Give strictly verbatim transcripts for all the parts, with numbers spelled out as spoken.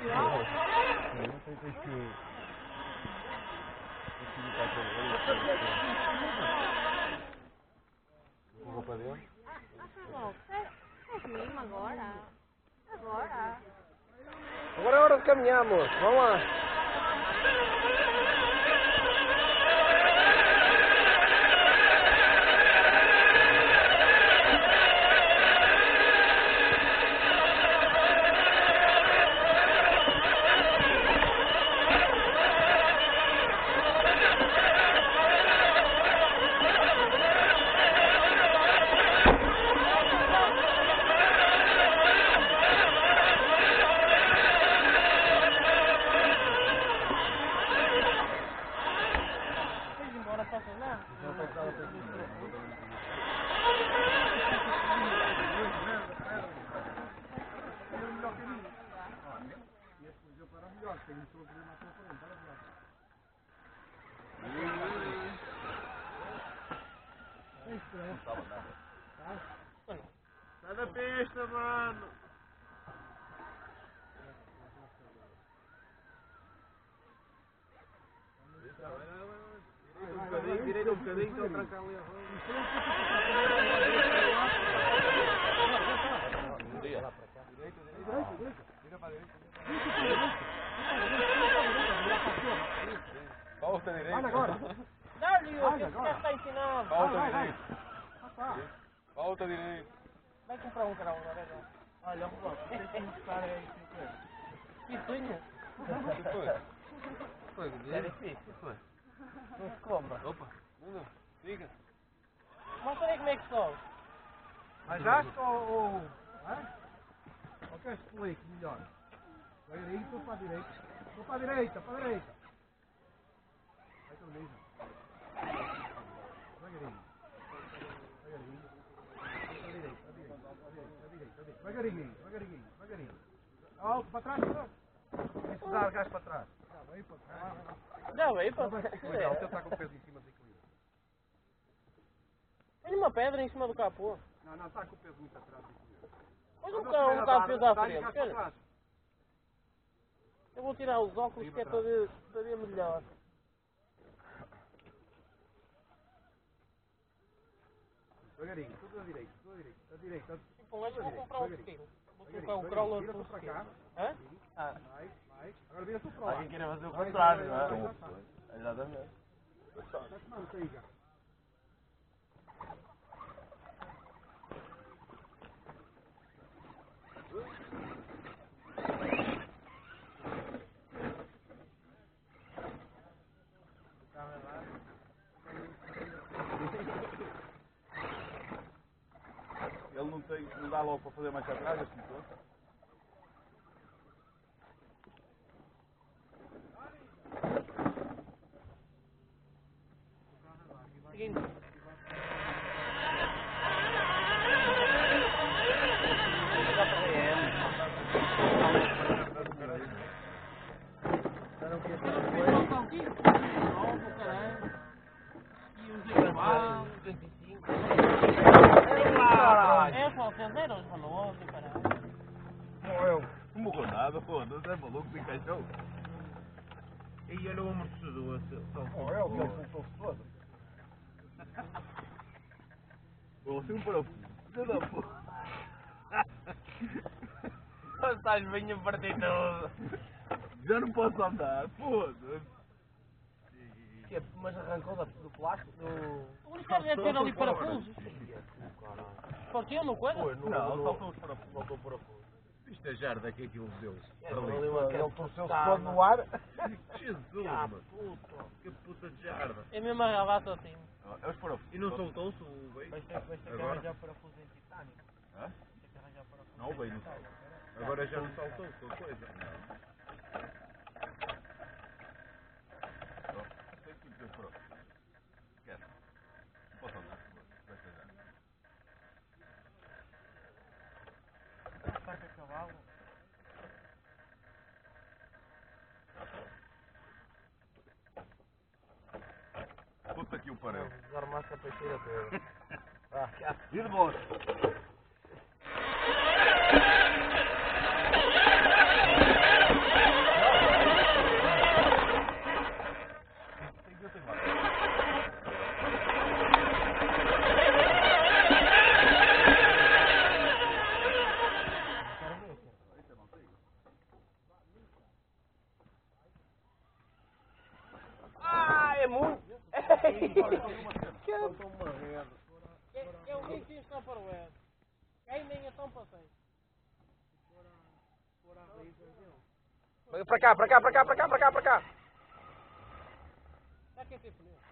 Não sei se que... Vou para dentro. É agora. Agora. Agora é hora de caminhar, moço. Vamos lá. Sai da pista, mano! Um bocadinho, virei um bocadinho, estou a trancar ali a roda. Direita, direita. Vira para a direita. Volta direita. Vai agora. Dá-lhe o que já está ensinado. Volta direita. Volta direita. Vai comprar um grau agora. Olha, o bloco. Tem que buscar aí. Pitunha. O que foi? Foi, É difícil. O que foi? Não se compra. Opa, não, diga. Mostra aí como é que sobe. Mas acho ou... Ou quer explique melhor? Devagarinho, tudo para a direita. Tudo para a direita, para a direita. Vai tão lindo. Devagarinho. Devagarinho. Para a direita, para a direita, para a direita, para a direita. Devagarinho, devagarinho, devagarinho. Oh, para trás, para trás. Isso dá o gás para trás. Já veio para trás. Já veio para trás. Ele está com o peso em cima do equilíbrio. Tem uma pedra em cima do capô. Não, não, está com o peso muito atrás do equilíbrio. Põe um bocado um bocado de peso à frente. Olha. Eu vou tirar os óculos que é para ver, para ver melhor. Devagarinho, tudo à direita, tudo à direita, à direita. Tipo, hoje vou comprar um pequeno. Vou colocar o crawler vira-se para cá. Hã? Ah. Vai, vai. Agora vira-se para lá. Alguém quer fazer o contrário, não é? Exatamente. Está tomando aí, já. Ele não, tem, não dá logo para fazer mais atrás, assim, tudo. Seguinte. É só cem euros, valor, caralho. Não, eu não morreu nada, foda-se, é maluco, se encaixou. E olha o amortecedor, só Oh, é o que ele soltou-se todo. Pô, se um parafuso, filho da porra. Estás bem a partir tudo. Já não posso andar, foda-se. Mas arrancou do plástico do... O Ricardo deve ter ali parafusos. Partiu no coisa? Não, saltou os parafusos. Faltou o parafuso. Viste a jarda que aquilo deu-se? Ele torceu-se todo no ar. Jesus, Ah, mano. puta. Que puta de jarda. É mesmo a rabata assim. É os parafusos. E não soltou-se o beijo? Vais ter, vais ter que Agora? arranjar parafuso em titânio. Hã? Vais ter que arranjar parafuso Não, o beijo não saltou. Agora já não saltou, foi coisa. Não. Tem que ter parafuso. Esquece. Não posso andar. Vai ser já. Saca cavalo. Puta que o pariu. Desarmaste a peixeira toda. E de bosta? muito. Eu nem tinha só para o Ed. Quem nem é tão passeio. Para cá, para cá, para cá, para cá, para cá, para cá. Está aqui tipo nele.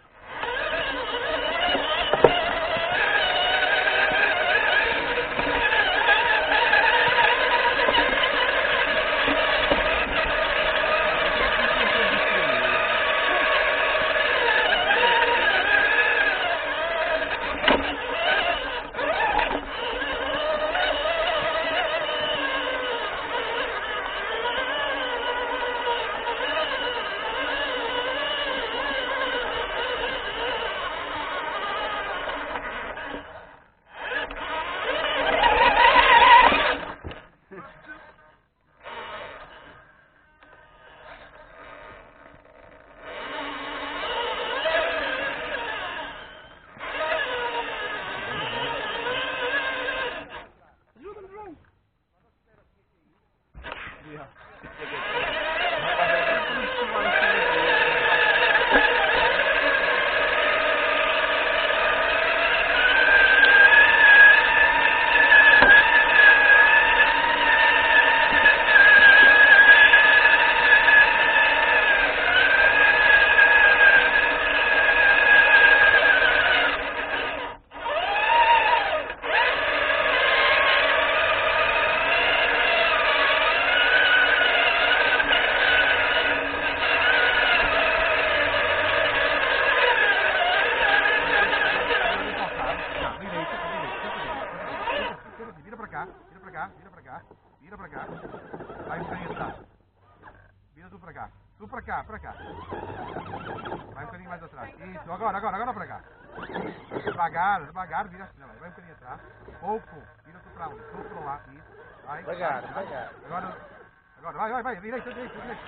Tu para cá, para cá. Vai um bocadinho mais atrás. Isso, agora, agora, agora para cá. Devagar, devagar, vira assim, vai um bocadinho atrás. Pouco, vira tu para onde? Tu para lá, isso. Vai. Devagar, devagar. Agora, agora, vai, vai, vai, direita, direita, direita.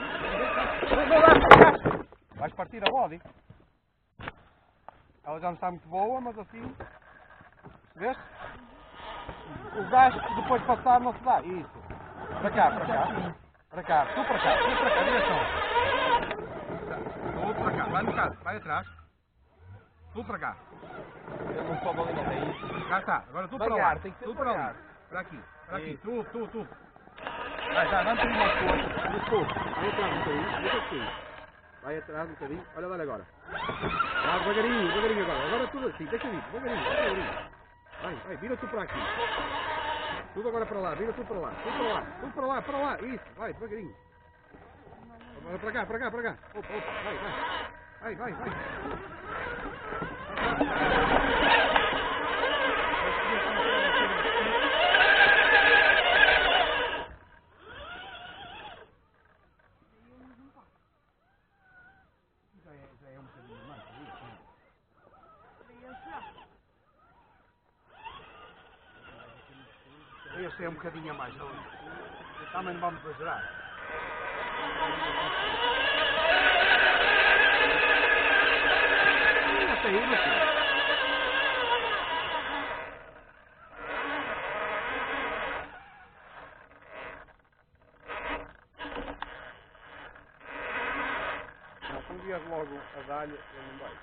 Vais partir a body. Ela já não está muito boa, mas assim. Vês? O gasto depois de passar não se dá. Isso. Para cá, para cá. Para cá, tu para cá, tu para cá, direção. Tu para cá, vai no caso, vai atrás. Tu para cá. Eu não sou ali, não é isso. Já está, agora tu para Devagar, lá. tem que ser Tu para devagar. ali. Para aqui, para aqui, tu, tu, tu. Vai, vai, vai um bocadinho mais forte. Tu, vai atrás um bocadinho, deixa assim. Vai atrás um bocadinho, olha, olha agora. Vai devagarinho, devagarinho agora. Agora tudo assim, deixa ir, devagarinho, devagarinho. Vai, vai, vira tu para aqui. Tudo agora para lá, vira tudo para lá, tudo para lá, tudo para lá, para lá, isso, vai, devagarinho. Agora para cá, para cá, para cá. Opa, opa, vai, vai. Vai, vai, vai. Já é, já é um bocadinho mais, este é um bocadinho a mais, não? Também não vamos exagerar. Até aí, não sei. Não, quando vier logo a dar-lhe, ele não vai.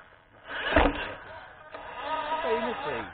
Até aí, não sei.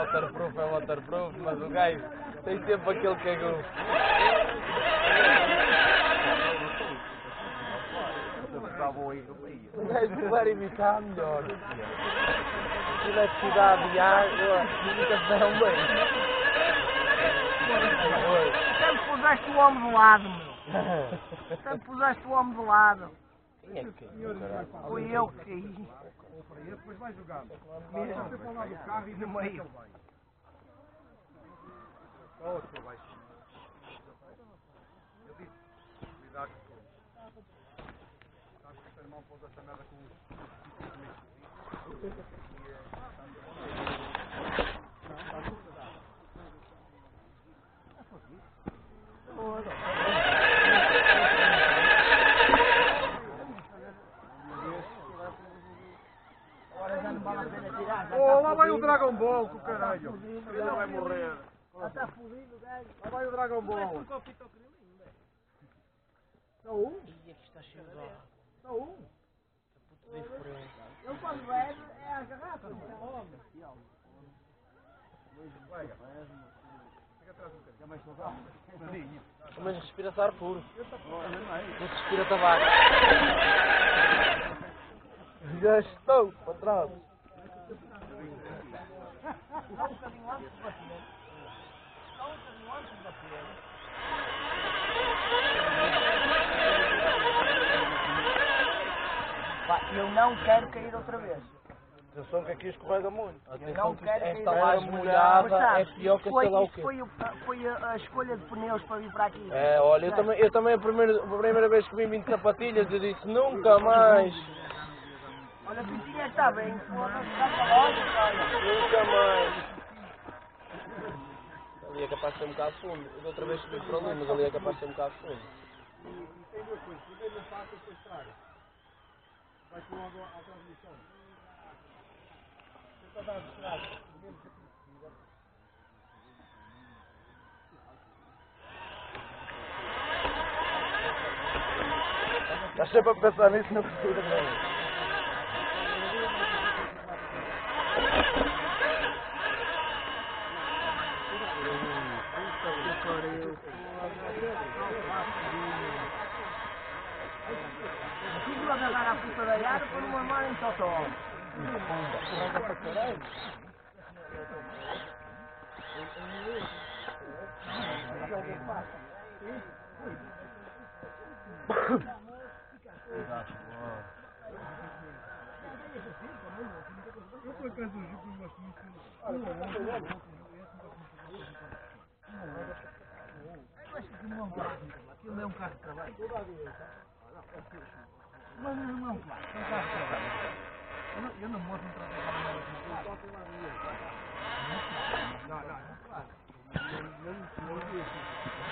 waterproof é waterproof, mas o gajo tem sempre aquele cagão. O gajo puder evitar melhor. Eletricidade e água, nunca se deram bem. Sempre puseste o homem de lado, meu. Sempre puseste o homem de lado. Quem é que Fui eu que caí. Ou para ele, depois vai jogando. Mesmo. Você para lá do carro e no meio ele vai. Outro vai. Eu disse, cuidado com isso. Sabes que o teu irmão pôs essa merda com os Oh, lá vai o Dragon Ball, com o caralho. Ele não vai morrer. Está fodido, gajo. Lá vai o Dragon Ball. Só um? Ih, aqui está cheio de água. Só um? Diferente. Ele quando bebe é a garrafa. Não é? Fica atrás um bocadinho. É mais saudável. Mas respira-se ar puro. Não se respira tabaco. Já estou para trás. Só um bocadinho antes de bater. Só um bocadinho antes de bater. Pá, eu não quero cair outra vez. Atenção que aqui escorrega muito. Eu não quero cair Esta outra laje vez. molhada Mas, é sabes, pior que foi, sei lá o isso quê. foi, o- foi a, a escolha de pneus para vir para aqui. É, olha, eu também, eu também a, primeira, a primeira vez que vim vim de sapatilhas, eu disse nunca mais, Olha, tu tinha que estar bem. Foda-se, está para loja, olha. nunca mais. Ali é capaz de ser um bocado fundo. Eu da outra vez subi para ali, mas ali é capaz de ser um bocado fundo. E tem duas coisas. Primeiro não passa, depois estraga. Vai com logo à transmissão. Tenta dar de estraga. Primeiro que possível. Estás sempre a pensar nisso, não precisa não. Tive a agarrar a puta da área para não armar em totó. Eu por acaso o Gil gosto muito. Um ou outro, um ou outro. Eu acho que não é um carro de trabalho. Aquilo é um carro de trabalho. Mas não é um carro, é um carro de trabalho. Eu não, eu não mostro um trabalho de trabalho. Não, não, não. Claro. Não, não, não.